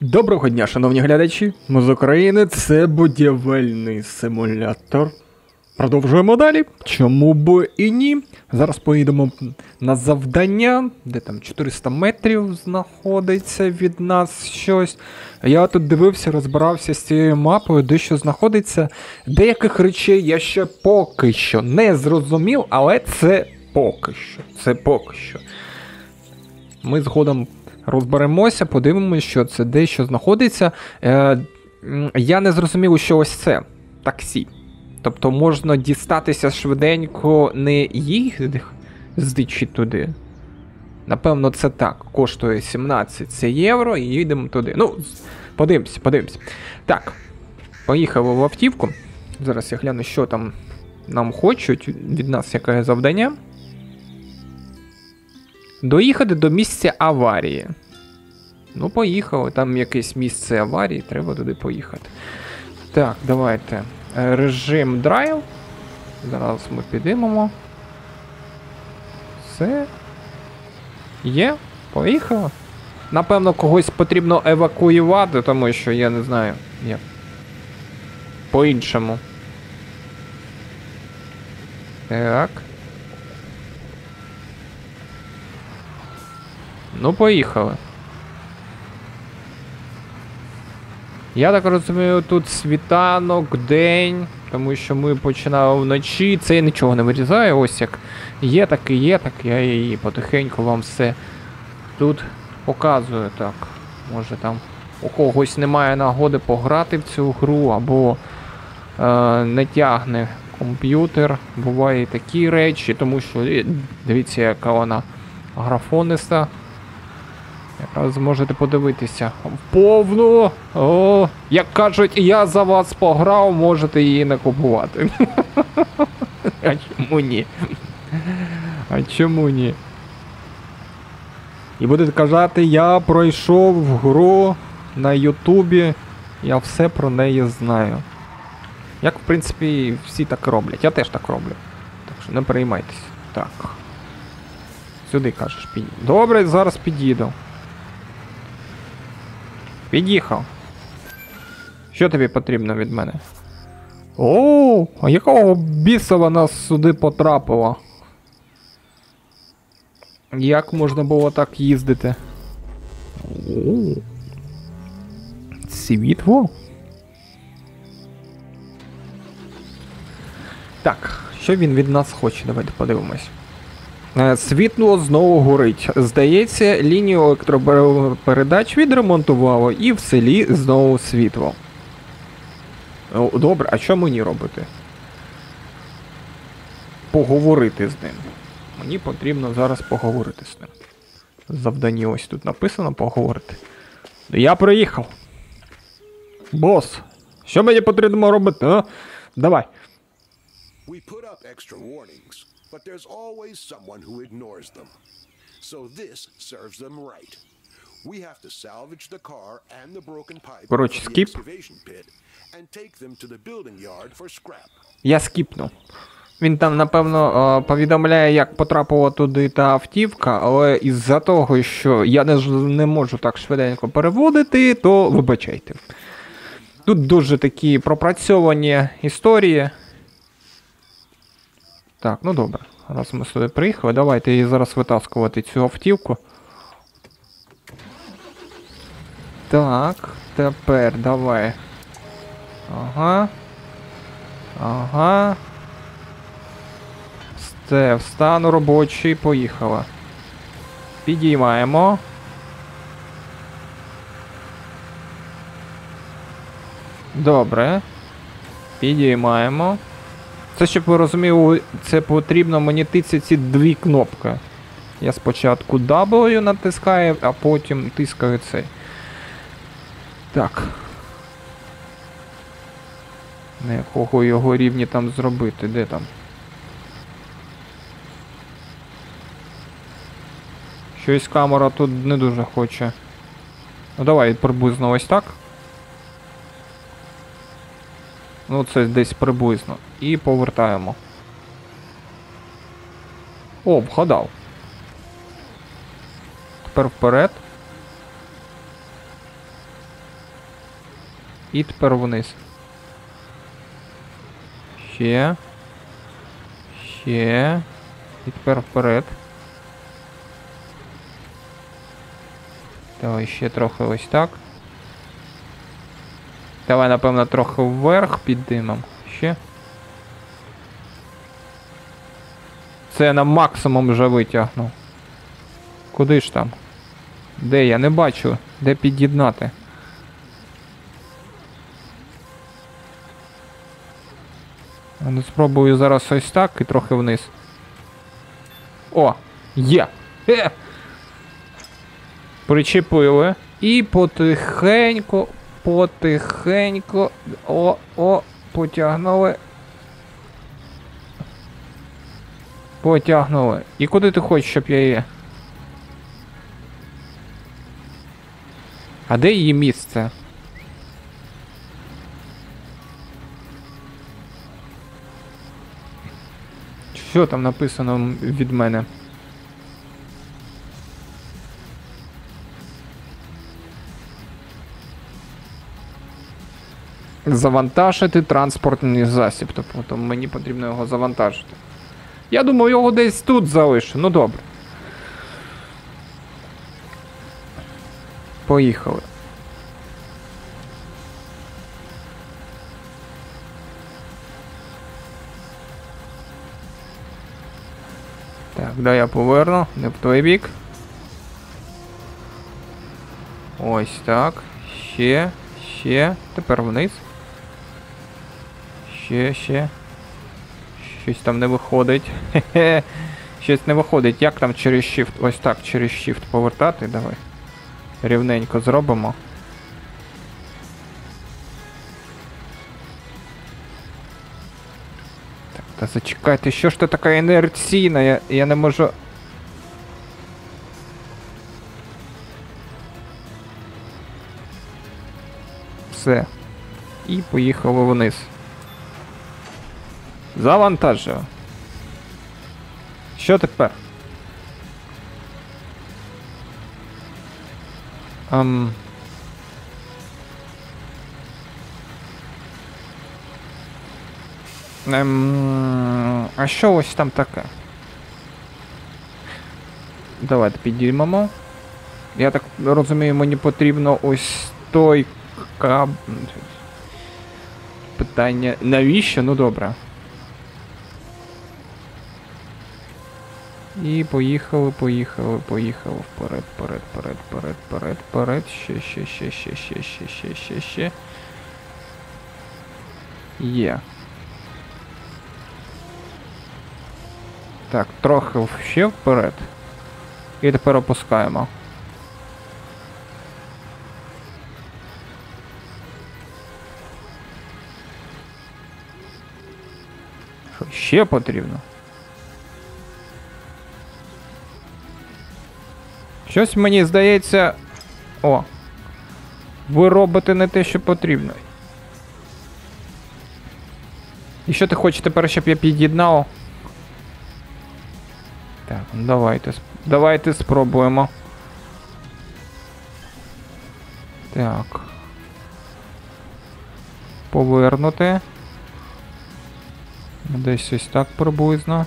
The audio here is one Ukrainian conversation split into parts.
Доброго дня, шановні глядачі. Ми з України, це будівельний симулятор. Продовжуємо далі. Чому б і ні? Зараз поїдемо на завдання, де там 400 метрів знаходиться від нас щось. Я тут дивився, розбирався з цією мапою, де що знаходиться. Деяких речей я ще поки що не зрозумів, але це поки що. Це поки що. Ми згодом розберемося, подивимося, що це де що знаходиться. Я не зрозумів, що ось це таксі. Тобто можна дістатися швиденько, не їздячи туди. Напевно, це так. Коштує 17 євро і їдемо туди. Ну, подивимося. Так, поїхали в автівку. Зараз я гляну, що там нам хочуть від нас, яке завдання. Доїхати до місця аварії. Ну, поїхали. Там якесь місце аварії, треба туди поїхати. Так, давайте. Режим драйв. Зараз ми підіймемо. Все. Є. Поїхали. Напевно, когось потрібно евакуювати, тому що я не знаю, як. По-іншому. Так. Ну, поїхали. Я так розумію, тут світанок, день, тому що ми починали вночі. Це я нічого не вирізаю, ось як є, так і є, так я її потихеньку вам все тут показую. Так, може там у когось немає нагоди пограти в цю гру, або не тягне комп'ютер. Буває і такі речі, тому що, дивіться, яка вона графониста. Якраз зможете подивитися. Повну! О, як кажуть, я за вас пограв, можете її не купувати. А чому ні? А чому ні? І будете казати, я пройшов гру на Ютубі, я все про неї знаю. Як, в принципі, всі так роблять. Я теж так роблю. Так що не переймайтесь. Так. Сюди, кажеш, підійду. Добре, зараз під'їду. Під'їхав. Що тобі потрібно від мене? О, а якого біса вона сюди потрапила? Як можна було так їздити? О, світло? Так, що він від нас хоче? Давайте подивимось. Світло знову горить. Здається, лінію електропередач відремонтувало і в селі знову світло. Добре, а що мені робити? Поговорити з ним. Мені потрібно зараз поговорити з ним. Завдання ось тут написано поговорити. Я приїхав. Бос, що мені потрібно робити, а? Давай. But there's always someone who ignores them. So this serves them right. We have to salvage the car and the broken pipe from the excavation pit and take them to the building yard for scrap. Я скіпну. Він там, напевно, повідомляє, як потрапила туди та автівка, але із-за того, що я не можу так швиденько переводити, то вибачайте. Тут дуже такі пропрацьовані історії. Так, ну добре. Раз ми сюди приїхали, давайте її зараз витаскувати цю автівку. Так, тепер давай. Ага. Встан робочий, поїхала. Підіймаємо. Добре. Підіймаємо. Це, щоб ви розуміли, це потрібно мені тицяти ці дві кнопки. Я спочатку W натискаю, а потім тискаю цей. Так. На якого його рівні там зробити? Де там? Щось камера тут не дуже хоче. Ну давай приблизно ось так. Ну це десь приблизно. І повертаємо. О, вгадав. Тепер вперед. І тепер вниз. Ще. Ще. І тепер вперед. Давай ще трохи ось так. Давай, напевно, трохи вверх підіймемо. Ще. Це я на максимум вже витягнув. Куди ж там? Де? Я не бачу. Де під'єднати? Ну, спробую зараз ось так і трохи вниз. О! Є! Причепили. І потихеньку, потихеньку. О, потягнули. Потягнули. І куди ти хочеш, щоб я її? А де її місце? Що там написано від мене? Завантажити транспортний засіб. Тобто мені потрібно його завантажити. Я думаю, його десь тут залишу. Ну добре. Поїхали. Так, дай я поверну. Не в той бік. Ось так. Ще. Ще. Тепер вниз. Ще. Щось там не виходить. Хе-хе. Щось не виходить. Як там через Shift? Ось так, через Shift повертати. Давай. Рівненько зробимо. Так, та зачекайте, що ж ти така інерційна? Я не можу... Все. І поїхали вниз. Завантажую. Що тепер? А що ось там таке? Давайте підіймемо. Я так розумію, мені потрібно ось той питання. Навіщо? Ну добре. І поїхали. Вперед. Ще. Є. Так, трохи ще вперед. І тепер опускаємо. Що ще потрібно? Щось мені здається... О! Ви робите не те, що потрібно. І що ти хочеш тепер, щоб я під'єднав? Так, ну давайте спробуємо. Так. Повернути. Десь ось так приблизно.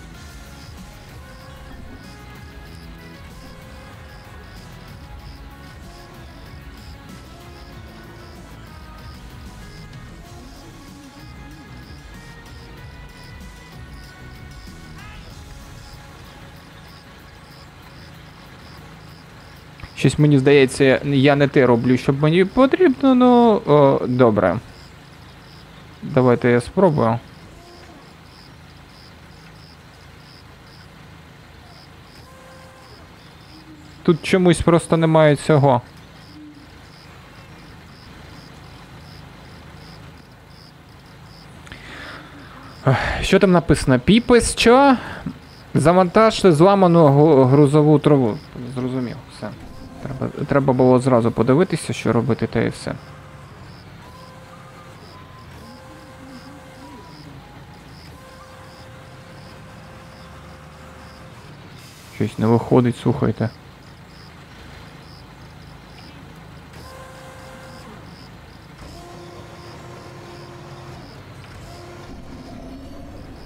Щось мені здається, я не те роблю, щоб мені потрібно, ну, добре. Давайте я спробую. Тут чомусь просто немає цього. Що там написано? Піпес, що? Завантажте зламану грузову траву. Зрозумів, все. Треба було зразу подивитися, що робити, та і все. Щось не виходить, слухайте.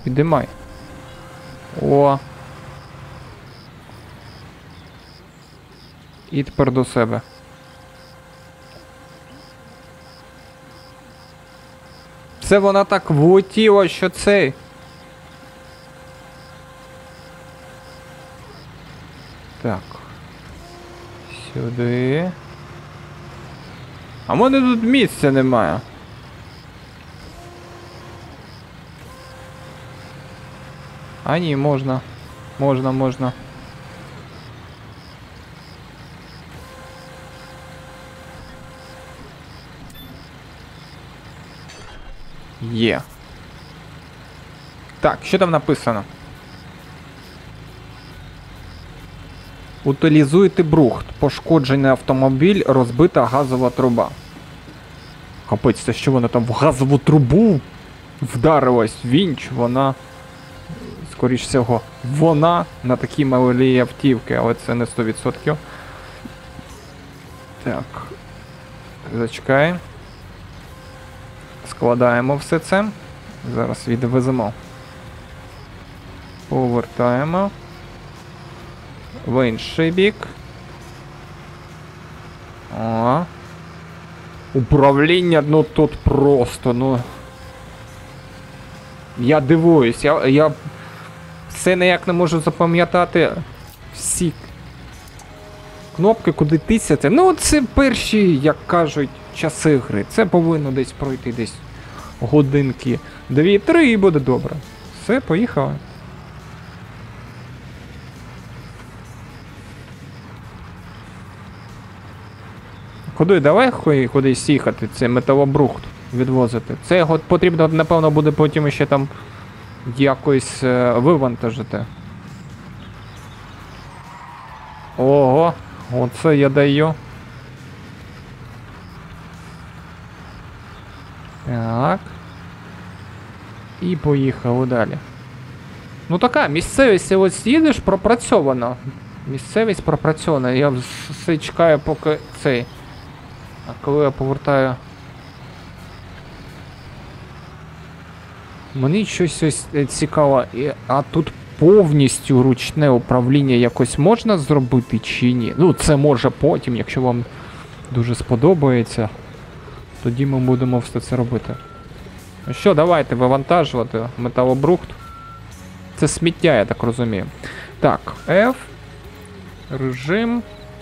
Підіймай. О. І тепер до себе. Це вона так влетіла, що цей. Так. Сюди. А в мене тут місця немає. А ні, можна. Можна. Є. Так, що там написано? Утилізуйте брухт. Пошкоджений автомобіль, розбита газова труба. Капець, це що вона там в газову трубу вдарилась? Вінч, вона... Скоріш всього, вона на такій малій автівки, але це не 100%. Так. Зачекай. Складаємо все це. Зараз відвеземо. Повертаємо. В інший бік. О. Управління, ну тут просто, ну... Я дивуюсь, я все ніяк не можу запам'ятати всі кнопки, куди тисяти. Ну, це перші, як кажуть, часи гри. Це повинно десь пройти десь годинки 2-3 і буде добре. Все, поїхали. Куди, давай кудись їхати, це металобрухт відвозити. Це його потрібно, напевно, буде потім ще там якось вивантажити. Ого, оце я даю. Так. І поїхали далі. Ну така, місцевість, ось їдеш, пропрацьовано. Місцевість пропрацьована. Я все чекаю, поки цей. А коли я повертаю... Мені щось ось цікаво, а тут повністю ручне управління якось можна зробити чи ні? Ну, це може потім, якщо вам дуже сподобається, тоді ми будемо все це робити. Ну що, давайте вивантажувати металобрухт. Це сміття, я так розумію. Так, F. Режим.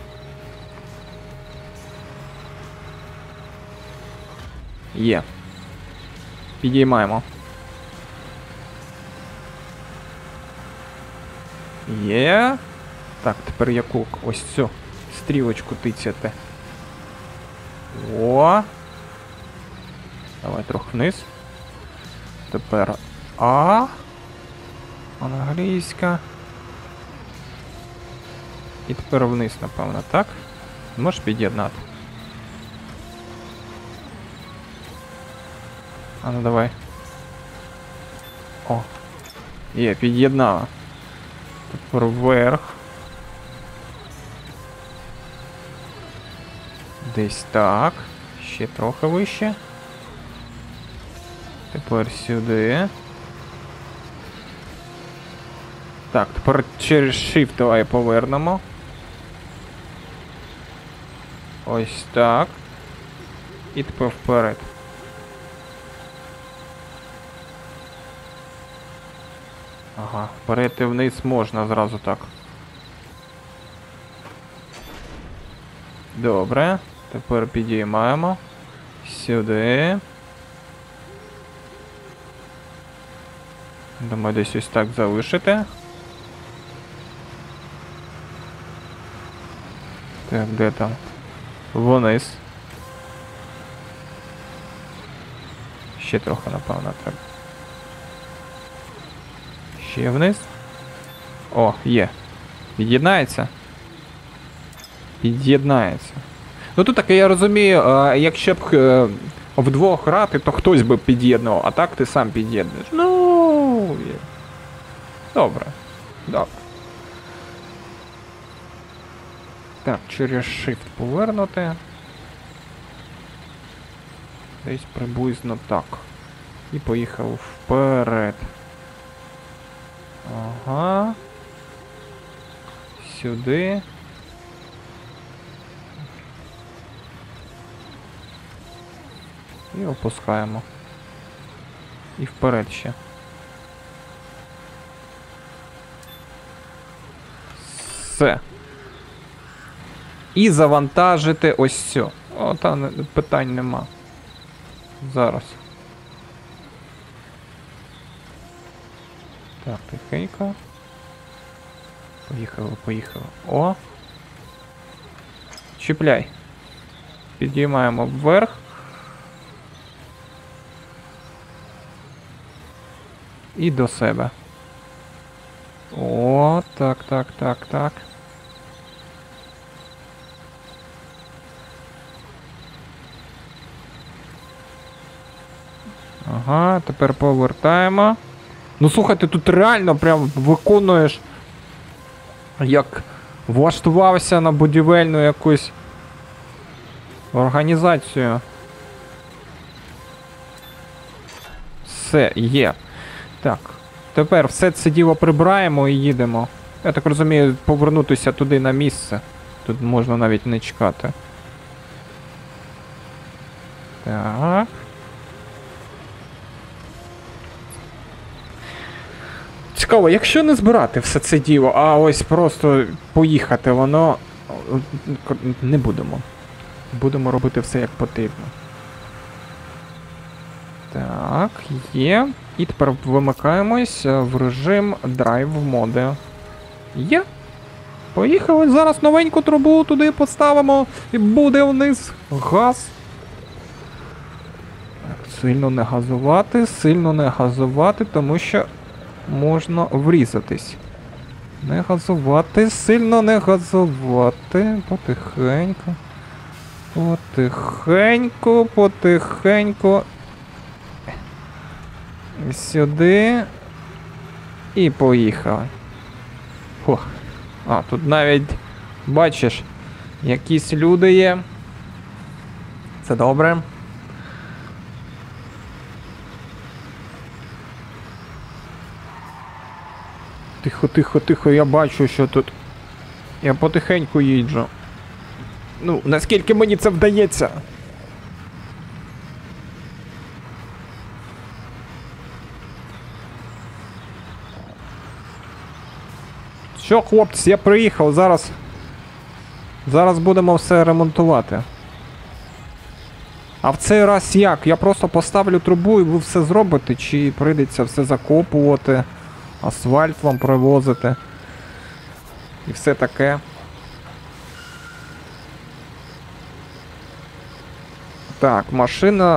Є. Підіймаємо. Є. Так, тепер яку? Ось цю стрілочку тицяти. О. Давай трохи вниз. Тепер А. Англійська. І тепер вниз, напевно, так? Можеш під'єднати? А ну давай. О. Є, під'єднала. Тепер вверх. Десь так. Ще трохи вище. Тепер сюди. Так, тепер через Shift давай повернемо. Ось так. І тепер вперед. Ага, вперед і вниз можна зразу так. Добре. Тепер підіймаємо. Сюди. Думаю, десь ось так залишити. Так, де там? Вниз. Ще трохи, напевно, так. Ще вниз. О, є. Під'єднається? Під'єднається. Ну тут таке, я розумію, якщо б вдвох грати, то хтось би під'єднував, а так ти сам під'єднуєш. Ну, є. Добре. Добре. Так, через Shift повернути. Десь приблизно так. І поїхав вперед. Ага. Сюди. І опускаємо. І вперед ще. Все. І завантажити ось цю. О, там питань нема. Зараз. Так, тихенько. Поїхали, поїхали. О! Чіпляй. Підіймаємо вверх. І до себе. О, так, так, так, так. Ага, тепер повертаємо. Ну слухайте, тут реально прям виконуєш, як влаштувався на будівельну якусь організацію. Все, є. Так, тепер все це діло прибираємо і їдемо. Я так розумію, повернутися туди на місце. Тут можна навіть не чекати. Так. Цікаво, якщо не збирати все це діло, а ось просто поїхати, воно... Не будемо. Будемо робити все як потрібно. Так, є. І тепер вимикаємось в режим драйв моди. Є. Поїхали. Зараз новеньку трубу туди поставимо. І буде вниз газ. Так, сильно не газувати, тому що можна врізатись. Не газувати, сильно не газувати. Потихеньку. Потихеньку, потихеньку. Сюди. І поїхали. Фух. А, тут навіть, бачиш, якісь люди є. Це добре. Тихо, тихо, тихо, я бачу, що тут. Я потихеньку їжджу. Ну, наскільки мені це вдається. Що, хлопці, я приїхав, зараз будемо все ремонтувати. А в цей раз як? Я просто поставлю трубу і ви все зробите? Чи прийдеться все закопувати, асфальт вам привозити? І все таке. Так, машина...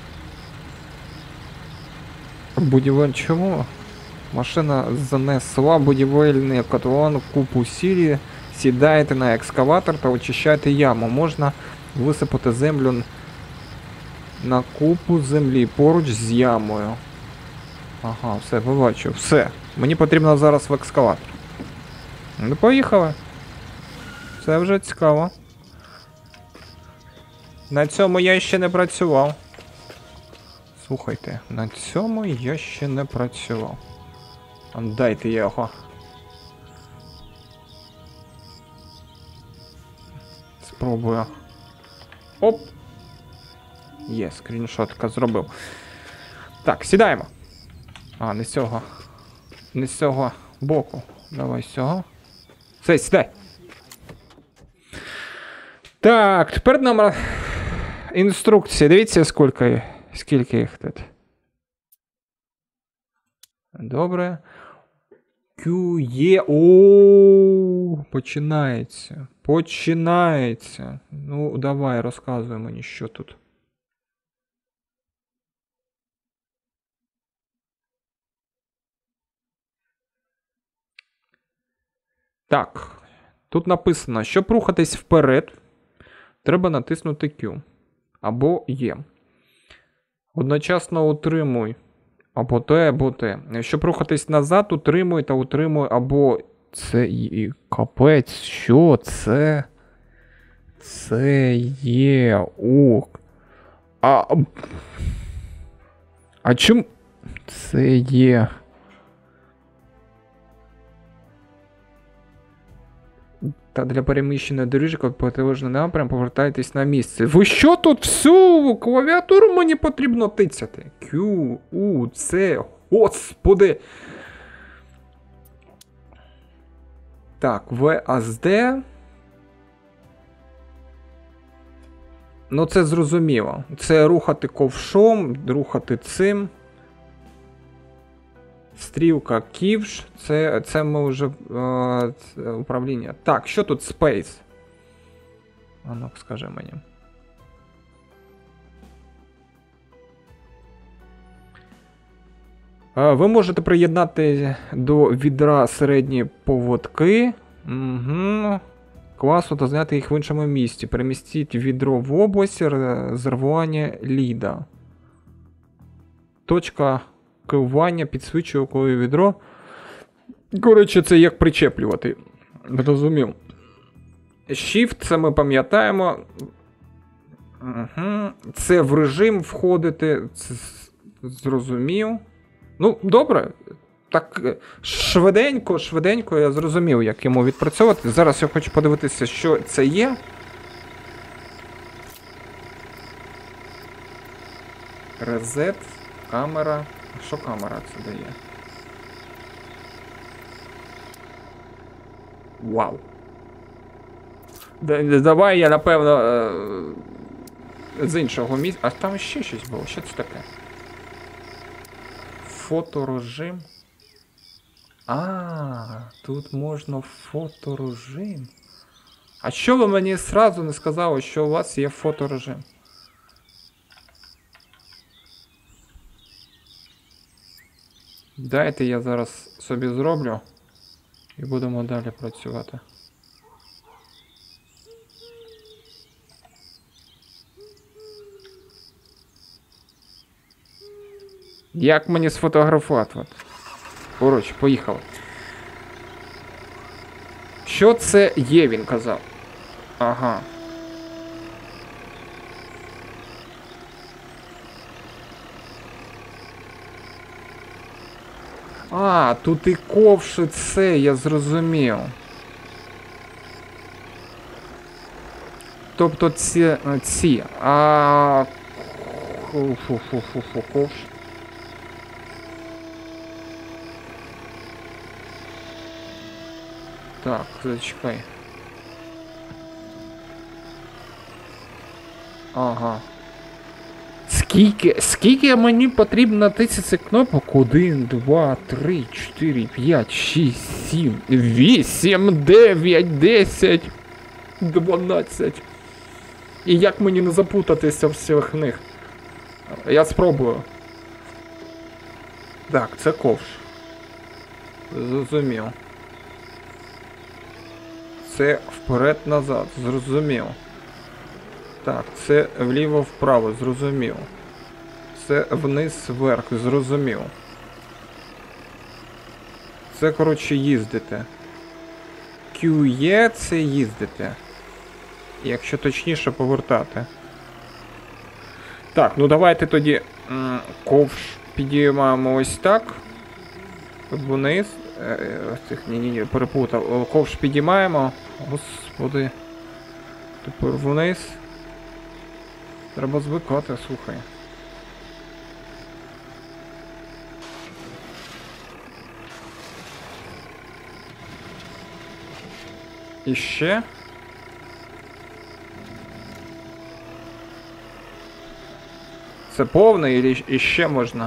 Чому? Машина занесла будівельний котлон в купу сірі. Сідаєте на екскаватор та очищаєте яму. Можна висипати землю на купу землі поруч з ямою. Ага, все, побачу. Все. Мені потрібно зараз в екскаватор. Ну, поїхали. Це вже цікаво. На цьому я ще не працював. Слухайте, на цьому я ще не працював. Дайте його. Спробую. Оп! Є, скріншотка зробив. Так, сідаємо. А, не з цього. Не з цього боку. Давай з цього. Все, сідай. Так, тепер нам інструкція. Дивіться, скільки їх тут. Добре. QE. О, починається. Починається. Ну, давай, розказуй мені, що тут. Так. Тут написано, щоб рухатись вперед, треба натиснути Q. Або E. Одночасно утримуй. Або те, або те. Щоб рухатись назад, утримуй та утримуй або це і капець, що це? Це є. О. А чим це є? Та для переміщення доріжок в протилежний напрям повертайтесь на місце. Ви що тут всю клавіатуру мені потрібно тицяти? Q, U, C, господи. Так, V, A, Z, D. Ну це зрозуміло. Це рухати ковшом, рухати цим. Стрілка ківш, це ми вже це управління. Так, що тут Space? А ну, скажи мені. Ви можете приєднати до відра середні поводки. Угу. Класу та зняти їх в іншому місці. Перемістіть відро в область резервування ліда. Точка керування підсвічує коли відро. Коротше, це як причеплювати. Розумів. Shift, це ми пам'ятаємо. Угу. Це в режим входити. Це зрозумів. Ну, добре. Так, швиденько я зрозумів, як йому відпрацьовувати. Зараз я хочу подивитися, що це є. Резет, камера. Що камера це дає? Вау. Давай я, напевно, з іншого місця. А там ще щось було. Що це таке? Фоторежим. Тут можна фоторежим. А що ви мені зразу не сказали, що у вас є фоторежим? Дайте я зараз собі зроблю і будемо далі працювати. Як мені сфотографувати? Коротше, поїхали. Що це є, він казав? Ага. Тут і ковши це, я зрозумів. Тобто ці, ковш. Так, зачекай. Ага. Скільки мені потрібно натиснути кнопок? 1, 2, 3, 4, 5, 6, 7, 8, 9, 10, 12. І як мені не запутатися в всіх них? Я спробую. Так, це ковш. Зрозумів. Це вперед-назад, зрозумів. Так, це вліво-вправо, зрозумів. Це вниз-вверх, зрозумів. Це, коротше, їздити. QE – це їздити. Якщо точніше, повертати. Так, ну давайте тоді ковш підіймаємо ось так. Вниз. Ні, переплутав. Ковш підіймаємо. Господи. Тепер вниз. Треба звикати, слухай. І ще. Це повний, і ще можна?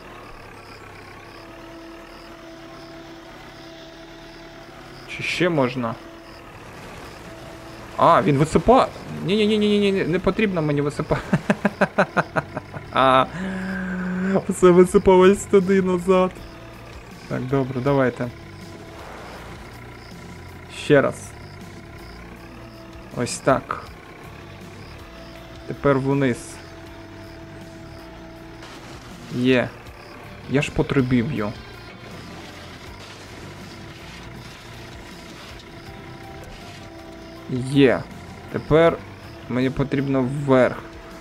Чи ще можна? Він висипає. Ні, не потрібно мені висипати. Все висипалось туди назад. Так, добре, давайте. Ще раз. Ось так. Тепер вниз. Є. Я ж по трубі б'ю. Є. Тепер мені потрібно вверх.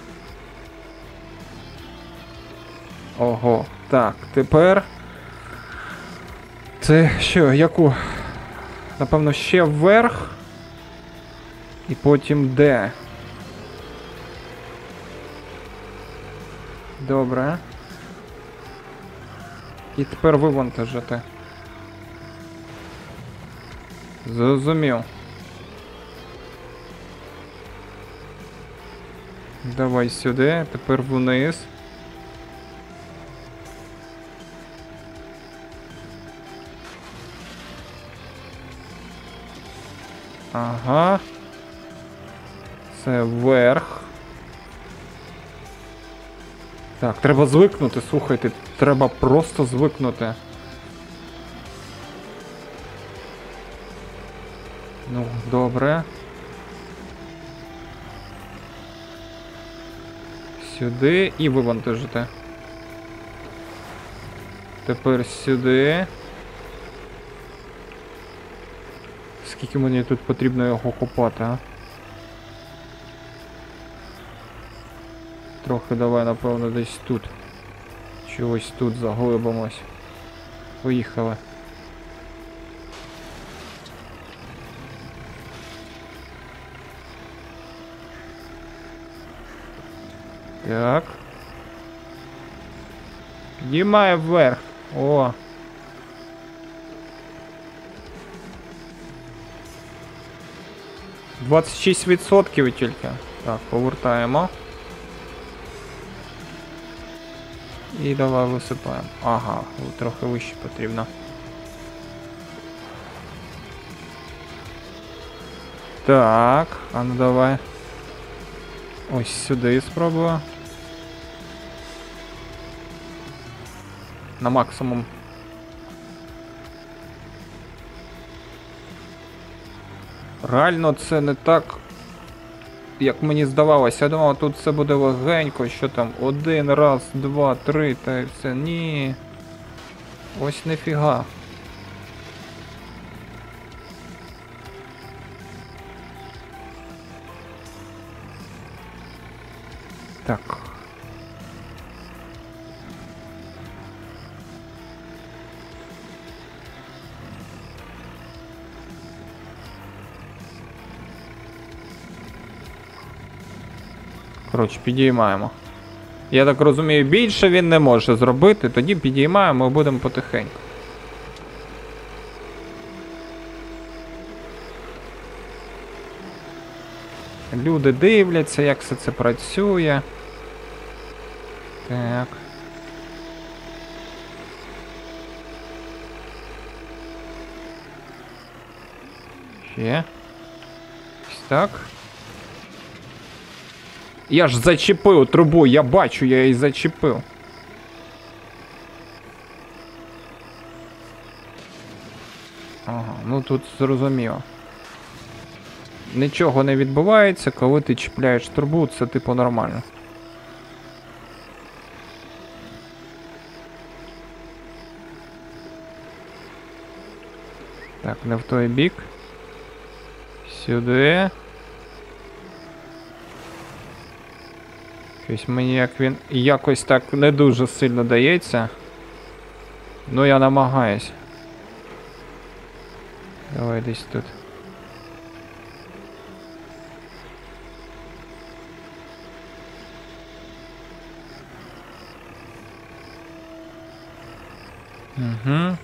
Ого. Так, тепер... Це що, яку? Напевно, ще вверх. І потім де? Добре. І тепер вивантажити. Зрозумів. Давай сюди, тепер вниз. Ага. Це вверх. Так, треба звикнути, слухайте, треба просто звикнути. Ну, добре. Сюди і вивантажити. Тепер сюди. Скільки мені тут потрібно його копати, а? Трохи давай, напевно, десь тут. Чи ось тут заглибимось. Поїхали. Так. Підіймає вверх. О. – 26% тільки. Так, повертаємо. І давай висипаємо. Ага, трохи вище потрібно. Так, а ну давай. Ось сюди спробую. На максимум. Реально це не так, як мені здавалося. Я думав, тут все буде легенько, що там 1, раз, 2, 3, та й все. Ні. Ось нефіга. Так. Коротше, підіймаємо. Я так розумію, більше він не може зробити, тоді підіймаємо і будемо потихеньку. Люди дивляться, як все це працює. Так. Ще. Ось так. Я ж зачепив трубу, я бачу, я її зачепив. Ага, ну тут зрозуміло. Нічого не відбувається, коли ти чіпляєш трубу, це типу нормально. Так, не в той бік. Сюди. Щось мені як він якось так не дуже сильно дається. Ну я намагаюсь. Давай десь тут. Угу.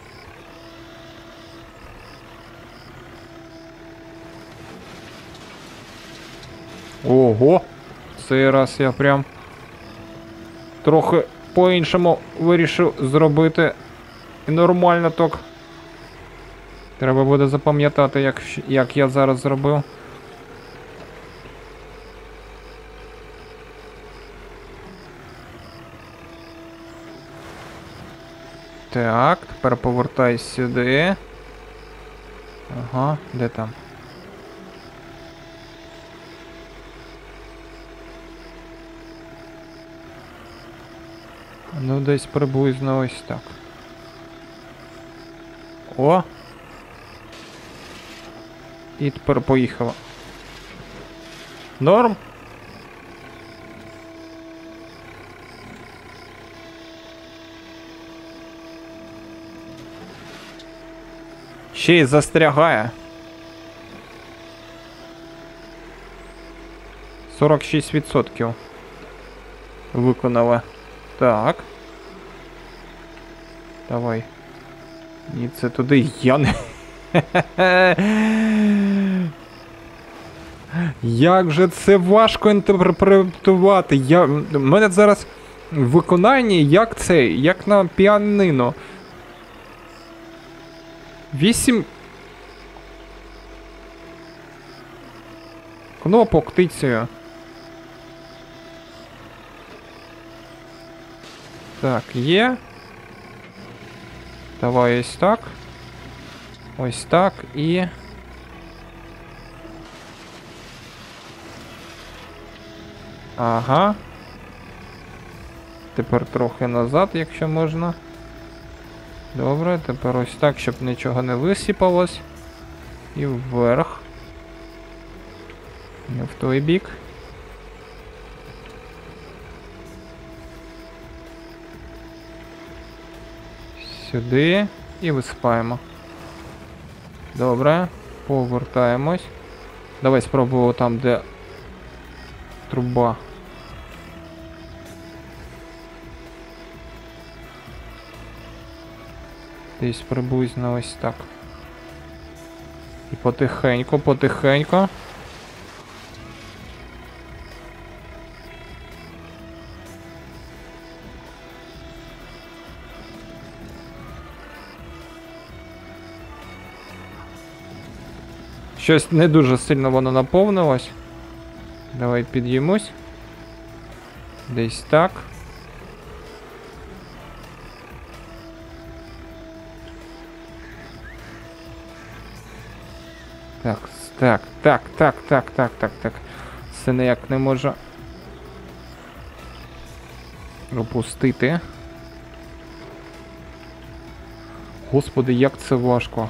Ого! Цей раз я прям трохи по-іншому вирішив зробити. І нормально так. Треба буде запам'ятати, як я зараз зробив. Так, тепер повертай сюди. Ага, де там? Ну, десь приблизно ось так. О! І тепер поїхала. Норм? Ще й застрягає. 46% виконали. Так. Давай. І це туди я не... Як же це важко інтерпретувати. У мене зараз в виконанні як це, як на піанино. 8 кнопок тицею. Так, є. Давай ось так. Ось так і... Ага. Тепер трохи назад, якщо можна. Добре, тепер ось так, щоб нічого не висипалось. І вверх. Не в той бік. Сюди. І висипаємо. Добре. Повертаємось. Давай спробуємо там, де труба. Десь приблизно ось так. І потихеньку, потихеньку. Щось не дуже сильно воно наповнилось. Давай під'їмось. Десь так. Так. Це ніяк не можу опустити. Господи, як це важко.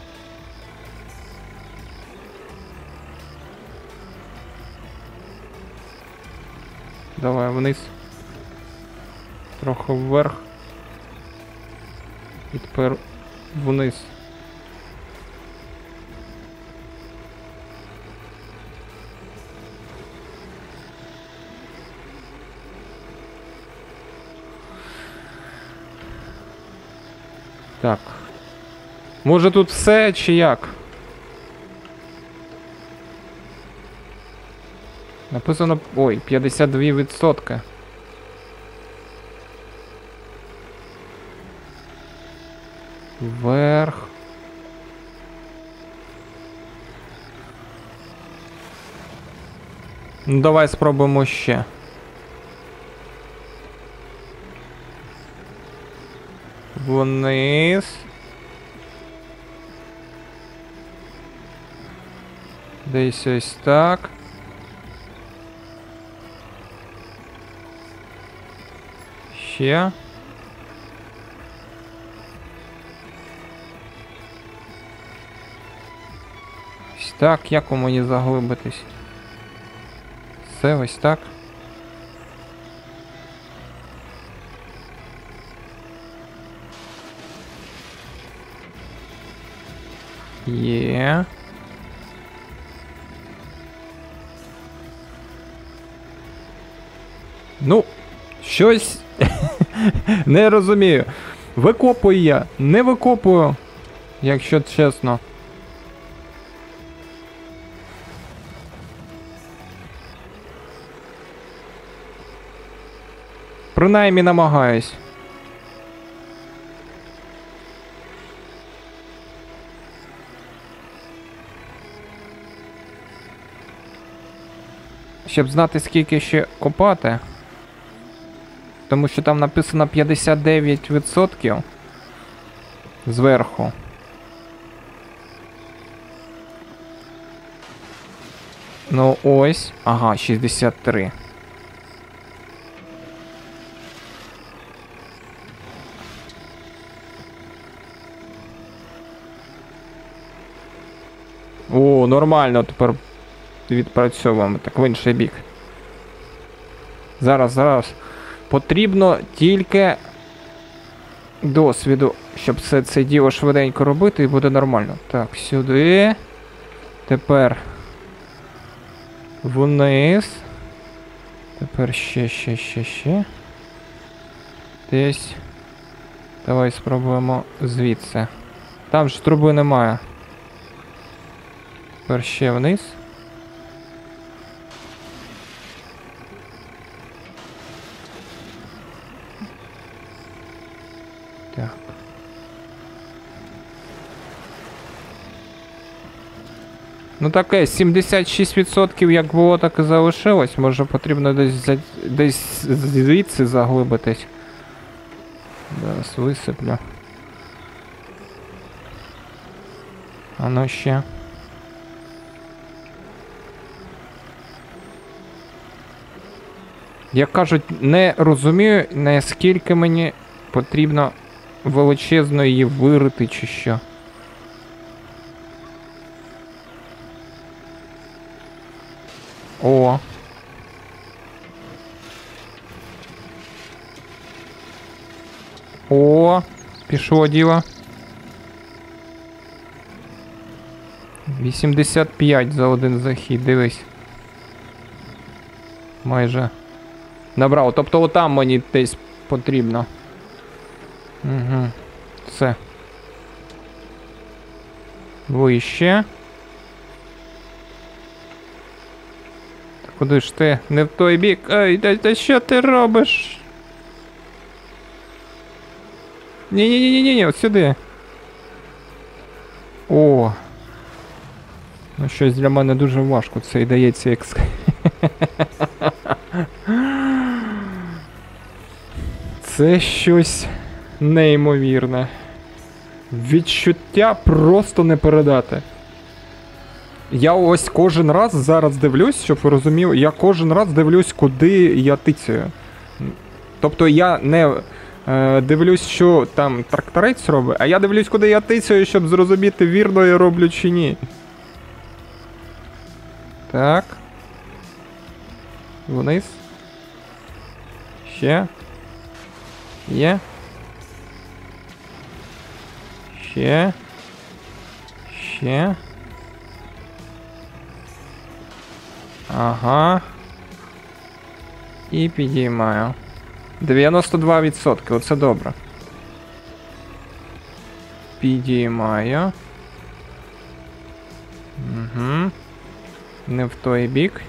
Давай вниз. Трохи вверх. І тепер вниз. Так. Може тут все, чи як? Написано... Ой, 52%. Вверх. Ну, давай спробуємо ще. Вниз. Десь ось так. Ще. Ось так, як у мені заглибитись? Все ось так. Є. Ну, щось не розумію. Викопую я, не викопую, якщо чесно. Принаймні намагаюсь. Щоб знати, скільки ще копати. Тому що там написано 59% зверху. Ну ось. Ага, 63. О, нормально, тепер відпрацьовуємо. Так, в інший бік. Зараз. Потрібно тільки досвіду, щоб все це діло швиденько робити і буде нормально. Так, сюди. Тепер вниз. Тепер ще. Десь. Давай спробуємо звідси. Там ж труби немає. Тепер ще вниз. Так. Ну таке, 76% як було, так і залишилось. Може потрібно десь звідси заглибитись. Зараз висиплю. А ну ще. Як кажуть, не розумію, наскільки мені потрібно величезно її вирити чи що. О. О, пішло діло. 85 за один захід, дивись. Майже. Набрав, тобто отам мені десь потрібно. Угу. Все. Вище. Та куди ж ти? Не в той бік. Ай, та що ти робиш? Ні, от сюди. О. Ну щось для мене дуже важко це і дається як... Це щось неймовірне. Відчуття просто не передати. Я ось кожен раз зараз дивлюсь, щоб ви розуміли, я кожен раз дивлюсь, куди я тицюю. Тобто я не дивлюсь, що там тракторець робить, а я дивлюсь, куди я тицюю, щоб зрозуміти, вірно я роблю чи ні. Так. Вниз. Ще. Є. Ще. Ще. Ага. І підіймаю. 92%, оце добре. Підіймаю. Угу. Не в той бік.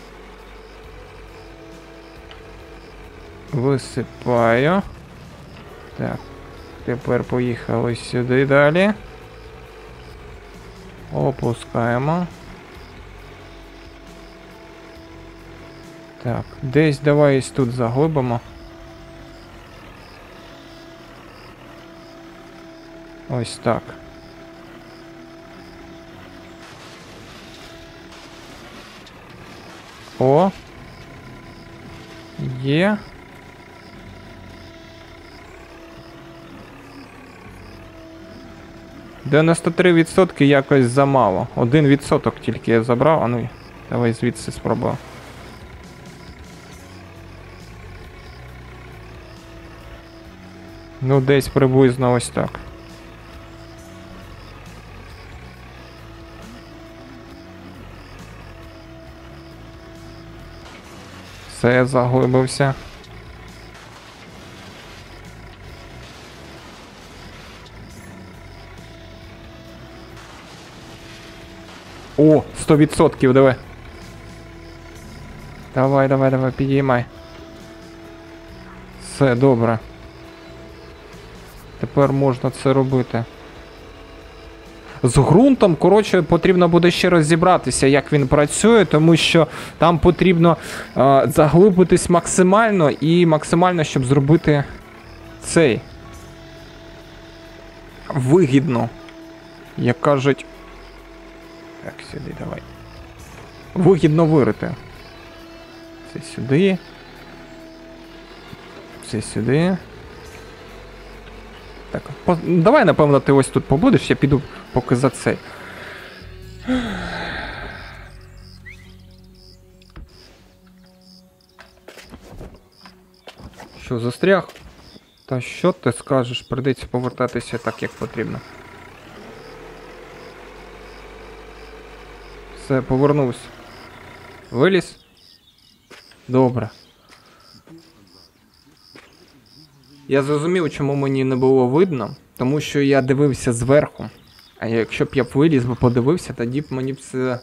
Висипаю. Так. Тепер поїхали сюди далі. Опускаємо. Так, десь давай тут заглибимо. Ось так. О. Є. %93 якось замало. 1% тільки я забрав, а ну давай звідси спробую. Ну десь приблизно ось так. Все, заглибився. О, 100%, диви. Давай, підіймай. Все, добре. Тепер можна це робити. З ґрунтом, коротше, потрібно буде ще розібратися, як він працює, тому що там потрібно заглибитись максимально і максимально, щоб зробити цей. Вигідно. Як кажуть... Так, сюди давай. Вигідно вирити. Це сюди. Це сюди. Так, давай, напевно, ти ось тут побудеш, я піду поки за цей. Що, застряг? Та що ти скажеш? Придеться повертатися так, як потрібно. Все, повернувся. Виліз? Добре. Я зрозумів, чому мені не було видно, тому що я дивився зверху. А якщо б я виліз би подивився, тоді б мені б це...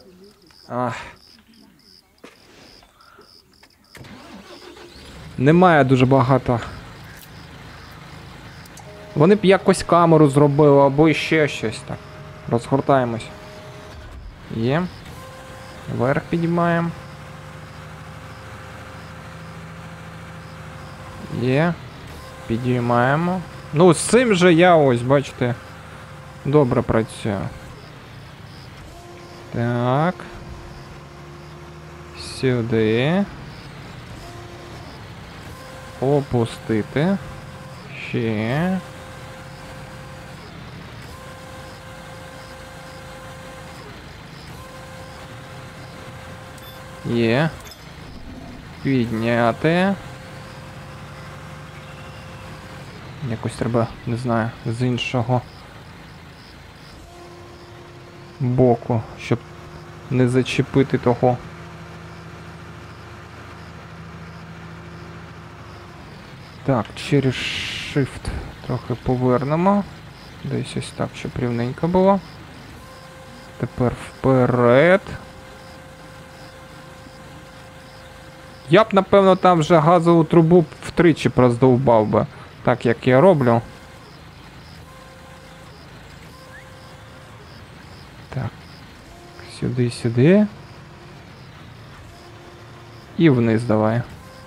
Немає дуже багато. Вони б якось камеру зробили, або ще щось так. Розгортаємось. Є. Вверх підіймаємо. Є. Підіймаємо. Ну, з цим же я ось, бачите, добре працюю. Так. Сюди. Опустити. Ще. Є. Підняти. Якось треба, не знаю, з іншого боку, щоб не зачепити того. Так, через Shift трохи повернемо. Десь ось так, щоб рівненько було. Тепер вперед. Я б, напевно, там вже газову трубу втричі роздовбав би. Так, як я роблю. Так. Сюди, сюди. І вниз давай.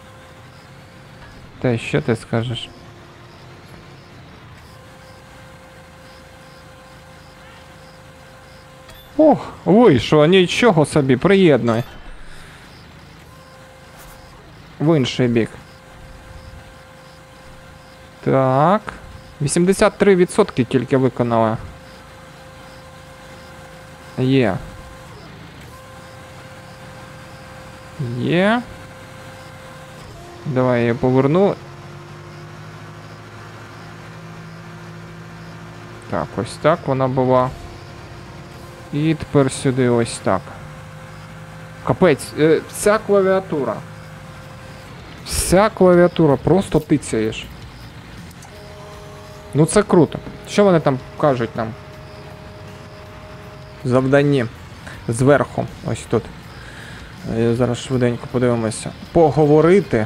Та що ти скажеш? Ох, вийшло, нічого собі, приєднуй. В інший бік. Так. 83% тільки виконали. Є. Є. Давай я її поверну. Так, ось так вона була. І тепер сюди ось так. Капець, вся клавіатура. Вся клавіатура, просто тицяєш. Ну це круто. Що вони там кажуть нам? Завдання. Зверху. Ось тут. Зараз швиденько подивимося. Поговорити.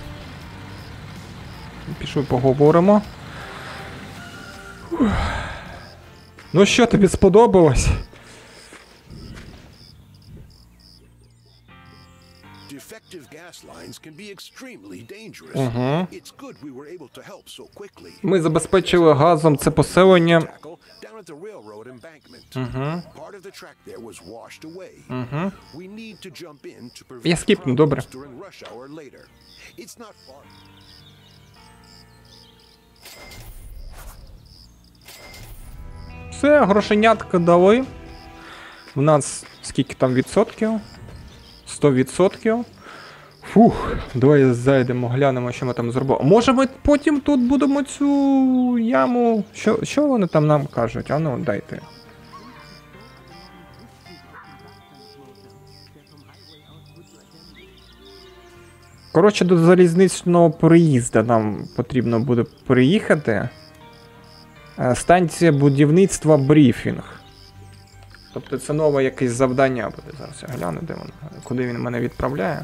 Пішли поговоримо. Ну що, тобі сподобалось? Ми забезпечили газом це поселення. Я скіпну, добре. Все, грошенятка дали. У нас скільки там відсотків? 100%. Фух, давай зайдемо, глянемо, що ми там зробили. Може ми потім тут будемо цю яму... Що вони там нам кажуть? А ну, дайте. Коротше, до залізничного переїзду нам потрібно буде переїхати. Станція будівництва брифінг. Тобто це нове якесь завдання буде. Зараз я гляну, де воно. Куди він мене відправляє.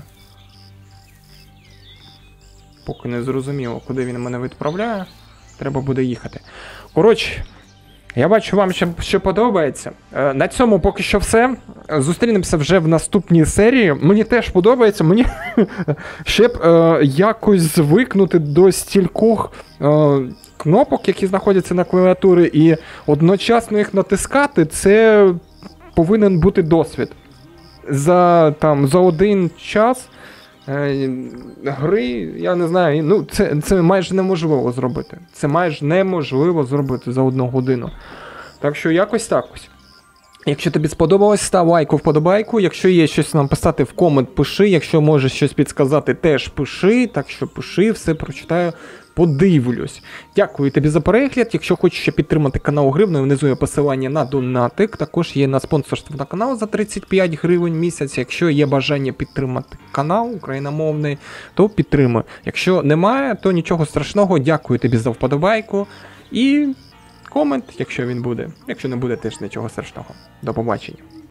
Поки не зрозуміло, куди він мене відправляє. Треба буде їхати. Коротше, я бачу вам, що подобається. На цьому поки що все. Зустрінемося вже в наступній серії. Мені теж подобається. Мені ще б якось звикнути до стількох кнопок, які знаходяться на клавіатурі, і одночасно їх натискати, це повинен бути досвід. За один час гри, я не знаю, ну це майже неможливо зробити. Це майже неможливо зробити за 1 годину. Так що якось так ось. Якщо тобі сподобалось, став лайку, вподобайку. Якщо є щось нам писати в комент, пиши. Якщо можеш щось підсказати, теж пиши. Так що пиши, все прочитаю, подивлюсь. Дякую тобі за перегляд. Якщо хочеш ще підтримати канал гривною, внизу є посилання на донатик. Також є на спонсорство на канал за 35 гривень в місяць. Якщо є бажання підтримати канал україномовний, то підтримуй. Якщо немає, то нічого страшного. Дякую тобі за вподобайку. І комент, якщо він буде. Якщо не буде, теж нічого страшного. До побачення.